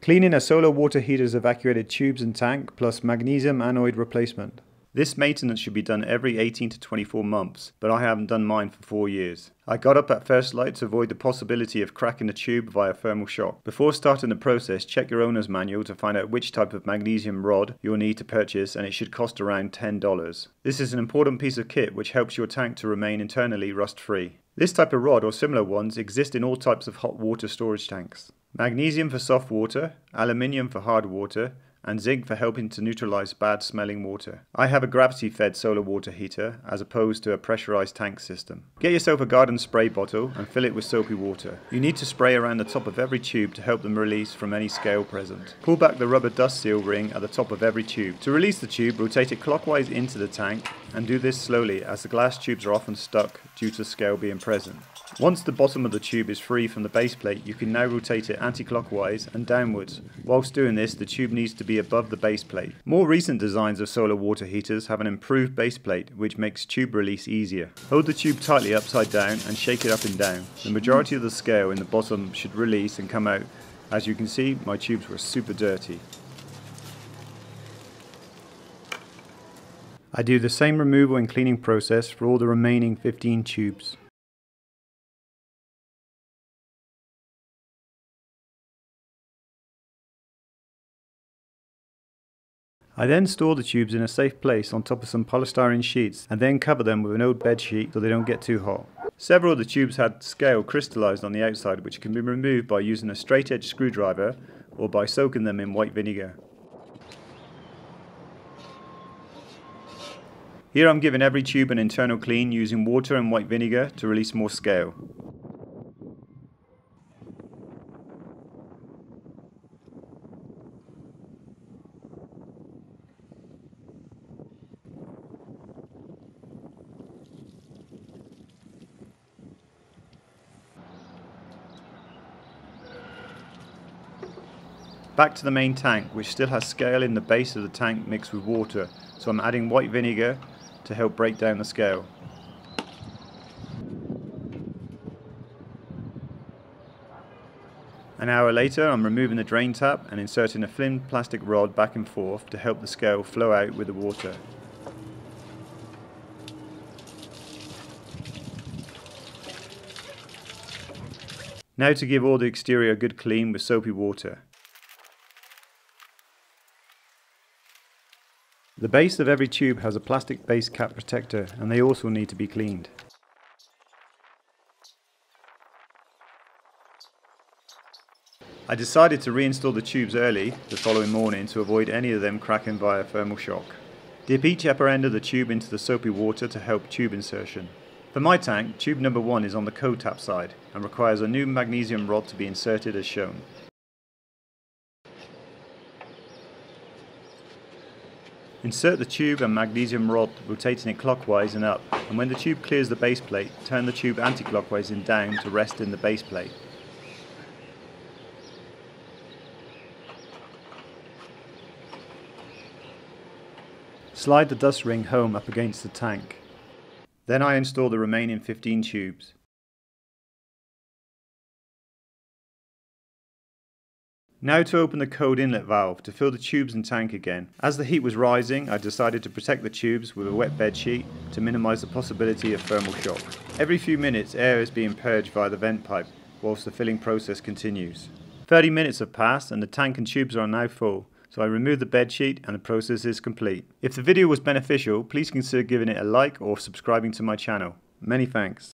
Cleaning a solar water heater's evacuated tubes and tank plus magnesium anode replacement. This maintenance should be done every 18 to 24 months, but I haven't done mine for 4 years. I got up at first light to avoid the possibility of cracking the tube via thermal shock. Before starting the process, check your owner's manual to find out which type of magnesium rod you'll need to purchase, and it should cost around $10. This is an important piece of kit which helps your tank to remain internally rust-free. This type of rod or similar ones exist in all types of hot water storage tanks. Magnesium for soft water, aluminium for hard water, and zinc for helping to neutralize bad smelling water. I have a gravity fed solar water heater as opposed to a pressurized tank system. Get yourself a garden spray bottle and fill it with soapy water. You need to spray around the top of every tube to help them release from any scale present. Pull back the rubber dust seal ring at the top of every tube. To release the tube, rotate it clockwise into the tank and do this slowly as the glass tubes are often stuck due to scale being present. Once the bottom of the tube is free from the base plate, you can now rotate it anti-clockwise and downwards. Whilst doing this, the tube needs to be above the base plate. More recent designs of solar water heaters have an improved base plate, which makes tube release easier. Hold the tube tightly upside down and shake it up and down. The majority of the scale in the bottom should release and come out. As you can see, my tubes were super dirty. I do the same removal and cleaning process for all the remaining 15 tubes. I then store the tubes in a safe place on top of some polystyrene sheets and then cover them with an old bed sheet so they don't get too hot. Several of the tubes had scale crystallized on the outside, which can be removed by using a straight edge screwdriver or by soaking them in white vinegar. Here I'm giving every tube an internal clean using water and white vinegar to release more scale. Back to the main tank, which still has scale in the base of the tank mixed with water, so I'm adding white vinegar to help break down the scale. An hour later, I'm removing the drain tap and inserting a thin plastic rod back and forth to help the scale flow out with the water. Now to give all the exterior a good clean with soapy water. The base of every tube has a plastic base cap protector, and they also need to be cleaned. I decided to reinstall the tubes early the following morning to avoid any of them cracking via thermal shock. Dip each upper end of the tube into the soapy water to help tube insertion. For my tank, tube number 1 is on the code tap side and requires a new magnesium rod to be inserted as shown. Insert the tube and magnesium rod, rotating it clockwise and up, and when the tube clears the base plate, turn the tube anti-clockwise and down to rest in the base plate. Slide the dust ring home up against the tank. Then I install the remaining 15 tubes. Now to open the code inlet valve to fill the tubes and tank again. As the heat was rising, I decided to protect the tubes with a wet bed sheet to minimize the possibility of thermal shock. Every few minutes, air is being purged via the vent pipe whilst the filling process continues. 30 minutes have passed and the tank and tubes are now full, so I remove the bed sheet and the process is complete. If the video was beneficial, please consider giving it a like or subscribing to my channel. Many thanks.